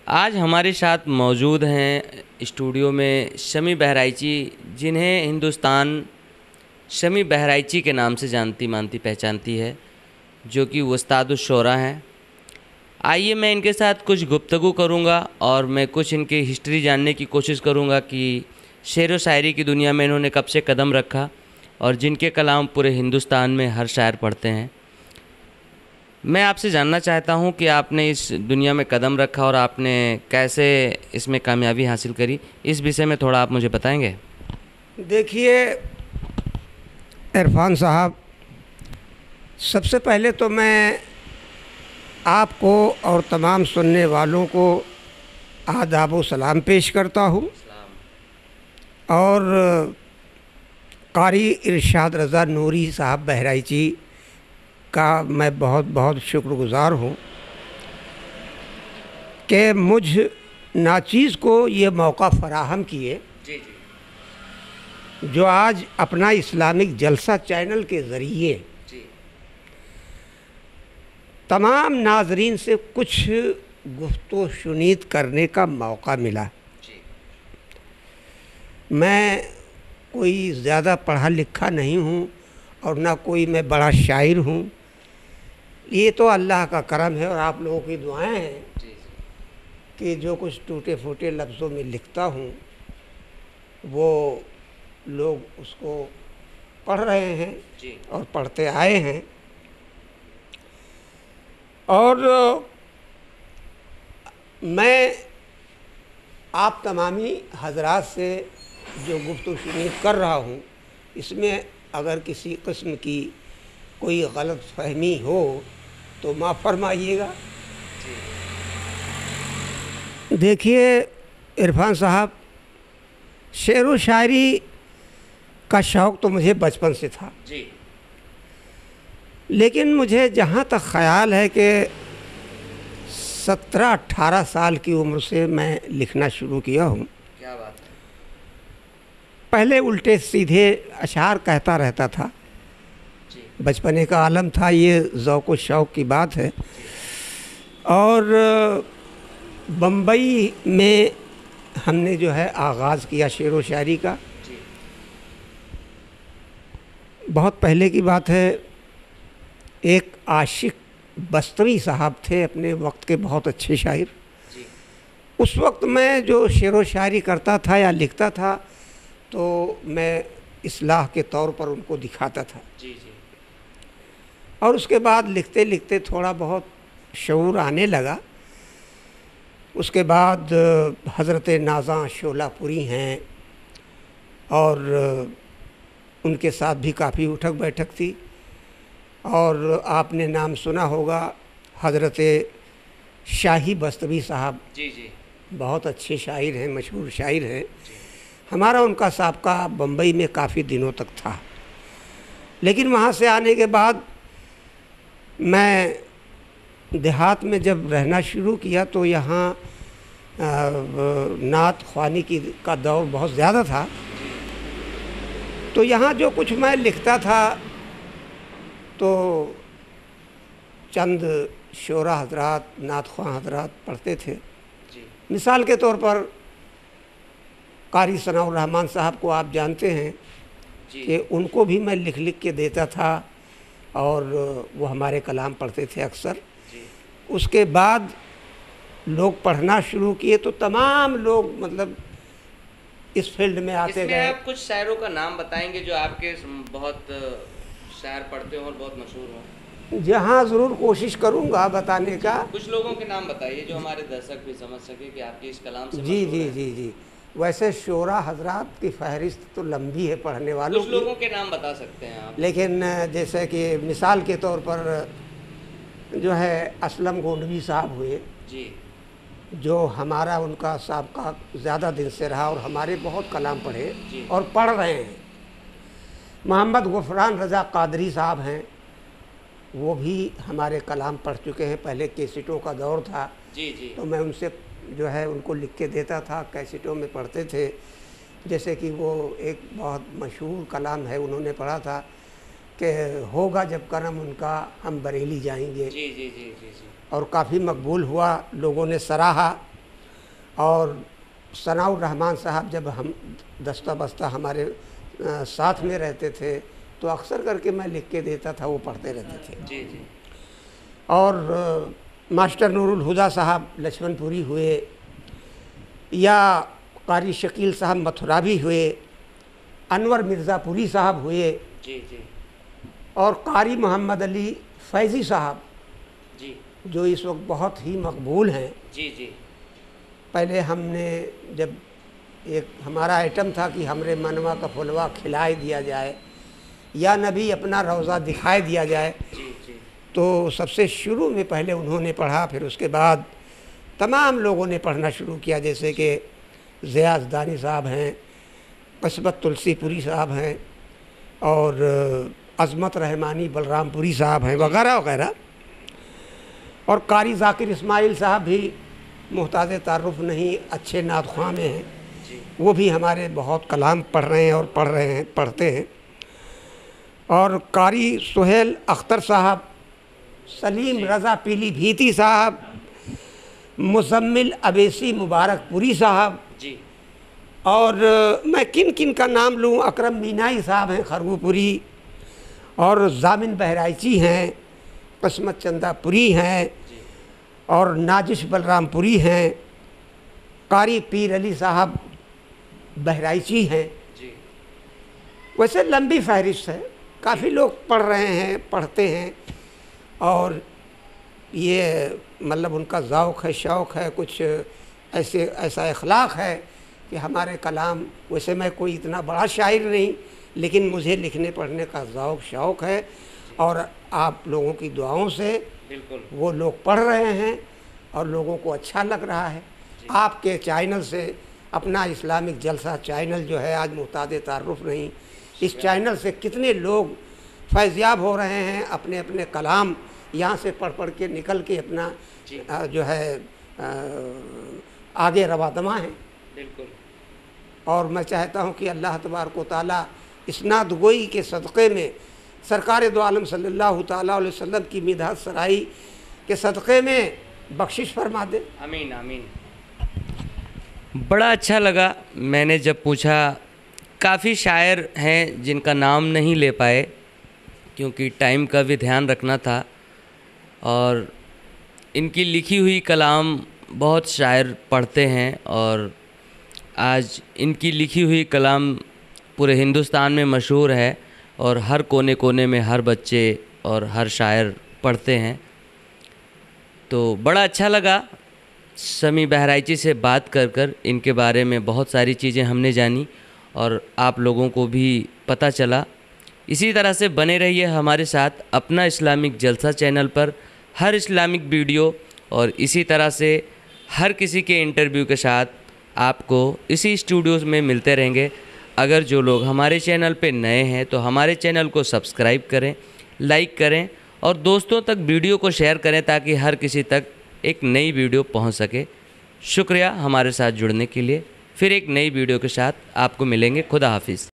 आज हमारे साथ मौजूद हैं स्टूडियो में शमी बहराइची, जिन्हें हिंदुस्तान शमी बहराइची के नाम से जानती मानती पहचानती है, जो कि उस्तादुश शोरा हैं। आइए मैं इनके साथ कुछ गुफ्तगू करूंगा और मैं कुछ इनकी हिस्ट्री जानने की कोशिश करूंगा कि शेर व शायरी की दुनिया में इन्होंने कब से कदम रखा और जिनके कलाम पूरे हिंदुस्तान में हर शायर पढ़ते हैं। मैं आपसे जानना चाहता हूं कि आपने इस दुनिया में कदम रखा और आपने कैसे इसमें कामयाबी हासिल करी, इस विषय में थोड़ा आप मुझे बताएंगे। देखिए इरफान साहब, सबसे पहले तो मैं आपको और तमाम सुनने वालों को आदाब व सलाम पेश करता हूँ और कारी इरशाद रज़ा नूरी साहब बहराइची का मैं बहुत बहुत शुक्रगुज़ार हूँ कि मुझ नाचीज़ को ये मौका फ़राहम किए जो आज अपना इस्लामिक जलसा चैनल के ज़रिए तमाम नाजरीन से कुछ गुफ्तो शुनीद करने का मौका मिला। मैं कोई ज़्यादा पढ़ा लिखा नहीं हूँ और ना कोई मैं बड़ा शायर हूँ, ये तो अल्लाह का करम है और आप लोगों की दुआएं हैं कि जो कुछ टूटे फूटे लफ्ज़ों में लिखता हूँ वो लोग उसको पढ़ रहे हैं और पढ़ते आए हैं। और मैं आप तमामी हजरात से जो गुफ्तगू शुनीद कर रहा हूँ, इसमें अगर किसी किस्म की कोई गलत फहमी हो तो माफ़ फरमाइएगा। देखिए इरफान साहब, शेर व शायरी का शौक़ तो मुझे बचपन से था जी, लेकिन मुझे जहाँ तक ख़याल है कि 17-18 साल की उम्र से मैं लिखना शुरू किया हूँ। क्या बात है। पहले उल्टे सीधे अशार कहता रहता था, बचपने का आलम था, ये ज़ौक़ व शौक़ की बात है। और बम्बई में हमने जो है आगाज़ किया शेर व शायरी का। बहुत पहले की बात है। एक आशिक बस्तवी साहब थे, अपने वक्त के बहुत अच्छे शायर। उस वक्त मैं जो शेर व शायरी करता था या लिखता था तो मैं इस्लाह के तौर पर उनको दिखाता था और उसके बाद लिखते लिखते थोड़ा बहुत शऊर आने लगा। उसके बाद हज़रत नाज़ा शोलापुरी हैं और उनके साथ भी काफ़ी उठक बैठक थी। और आपने नाम सुना होगा हज़रत शाही बस्तवी साहब, बहुत अच्छे शायर हैं, मशहूर शायर हैं। हमारा उनका साबका बम्बई में काफ़ी दिनों तक था, लेकिन वहाँ से आने के बाद मैं देहात में जब रहना शुरू किया तो यहाँ नात ख्वानी का दौर बहुत ज़्यादा था। तो यहाँ जो कुछ मैं लिखता था तो चंद शोरा हजरात, नात ख्वां हजरात पढ़ते थे। मिसाल के तौर पर कारी सनाउर रहमान साहब को आप जानते हैं कि उनको भी मैं लिख लिख के देता था और वो हमारे कलाम पढ़ते थे अक्सर। उसके बाद लोग पढ़ना शुरू किए तो तमाम लोग मतलब इस फील्ड में आते गए। आप कुछ शायरों का नाम बताएंगे जो आपके बहुत शायर पढ़ते हो और बहुत मशहूर हो? जहाँ ज़रूर कोशिश करूँगा बताने का। कुछ लोगों के नाम बताइए जो हमारे दर्शक भी समझ सके कि आपके इस कलाम से जी जी जी जी। वैसे शोरा हजरात की फहरिस्त तो लंबी है पढ़ने वालों की। कुछ लोगों के नाम बता सकते हैं आप? लेकिन जैसे कि मिसाल के तौर पर जो है असलम गोंडवी साहब हुए जी, जो हमारा उनका साबका ज़्यादा दिन से रहा और हमारे बहुत कलाम पढ़े और पढ़ रहे हैं। मोहम्मद गुफरान रज़ा कादरी साहब हैं, वो भी हमारे कलाम पढ़ चुके हैं। पहले कैसेटों का दौर था जी। तो मैं उनसे जो है उनको लिख के देता था, कैसेटों में पढ़ते थे। जैसे कि वो एक बहुत मशहूर कलाम है, उन्होंने पढ़ा था कि होगा जब करम उनका हम बरेली जाएंगे। जी जी जी जी जी। और काफ़ी मकबूल हुआ, लोगों ने सराहा। और सनाउर रहमान साहब जब हम दस्ता बस्ता हमारे साथ में रहते थे तो अक्सर करके मैं लिख के देता था, वो पढ़ते रहते थे। जी जी। और मास्टर नूरुल हुदा साहब लक्ष्मणपुरी हुए, या कारी शकील साहब मथुरावी हुए, अनवर मिर्ज़ापुरी साहब हुए, जी जी। और कारी मोहम्मद अली फैज़ी साहब जी जो इस वक्त बहुत ही मकबूल हैं। जी जी। पहले हमने जब एक हमारा आइटम था कि हमरे मनवा का फुलवा खिलाई दिया जाए या नबी अपना रोज़ा दिखाई दिया जाए, जी जी। तो सबसे शुरू में पहले उन्होंने पढ़ा, फिर उसके बाद तमाम लोगों ने पढ़ना शुरू किया, जैसे कि ज़ियाज़ दानी साहब हैं, कसबत तुलसीपुरी साहब हैं, और अज़मत रहमानी बलरामपुरी साहब हैं, वगैरह वगैरह। और कारी ज़ाकिर इस्माइल साहब भी मुहताज़ तारुफ़ नहीं, अच्छे नातख़्वां में हैं, वो भी हमारे बहुत कलाम पढ़ रहे हैं और पढ़ते हैं। और कारी सुहेल अख्तर साहब, सलीम रज़ा पीलीभीती साहब, मुज़म्मिल अवेसी मुबारकपुरी साहब, जी। और मैं किन किन का नाम लूँ, अकरम मीनाई साहब हैं खरगूपुरी, और जामिन बहराइची हैं, कसमत चंदापुरी हैं, और नाजिश बलरामपुरी हैं, कारी पीर अली साहब बहराइची हैं। जी। वैसे लंबी फहरिस्त है, काफ़ी लोग पढ़ रहे हैं, पढ़ते हैं, और ये मतलब उनका ज़ौक़ है, शौक़ है, कुछ ऐसा अखलाक है कि हमारे कलाम, वैसे मैं कोई इतना बड़ा शायर नहीं, लेकिन मुझे लिखने पढ़ने का ज़ौक़ शौक़ है, और आप लोगों की दुआओं से बिल्कुल वो लोग पढ़ रहे हैं और लोगों को अच्छा लग रहा है। आपके चैनल से, अपना इस्लामिक जलसा चैनल जो है आज मुहताज तारुफ़ नहीं, इस चैनल से कितने लोग फैज़याब हो रहे हैं, अपने अपने कलाम यहाँ से पढ़ पढ़ के निकल के अपना जो है आगे रवादमा है। बिल्कुल। और मैं चाहता हूँ कि अल्लाह तबारक व तआला इसनाद गोई के सदक़े में, सरकार दो आलम सल्लल्लाहु तआला अलैहि वसल्लम की मिदहत सराई के सदक़े में बख्शिश फरमा दे। आमीन आमीन। बड़ा अच्छा लगा, मैंने जब पूछा, काफ़ी शायर हैं जिनका नाम नहीं ले पाए क्योंकि टाइम का भी ध्यान रखना था, और इनकी लिखी हुई कलाम बहुत शायर पढ़ते हैं, और आज इनकी लिखी हुई कलाम पूरे हिंदुस्तान में मशहूर है, और हर कोने कोने में हर बच्चे और हर शायर पढ़ते हैं। तो बड़ा अच्छा लगा शमी बहराइची से बात कर इनके बारे में बहुत सारी चीज़ें हमने जानी, और आप लोगों को भी पता चला। इसी तरह से बने रहिए हमारे साथ अपना इस्लामिक जलसा चैनल पर, हर इस्लामिक वीडियो और इसी तरह से हर किसी के इंटरव्यू के साथ आपको इसी स्टूडियोज़ में मिलते रहेंगे। अगर जो लोग हमारे चैनल पे नए हैं तो हमारे चैनल को सब्सक्राइब करें, लाइक करें और दोस्तों तक वीडियो को शेयर करें ताकि हर किसी तक एक नई वीडियो पहुंच सके। शुक्रिया हमारे साथ जुड़ने के लिए। फिर एक नई वीडियो के साथ आपको मिलेंगे। खुदा हाफिज़।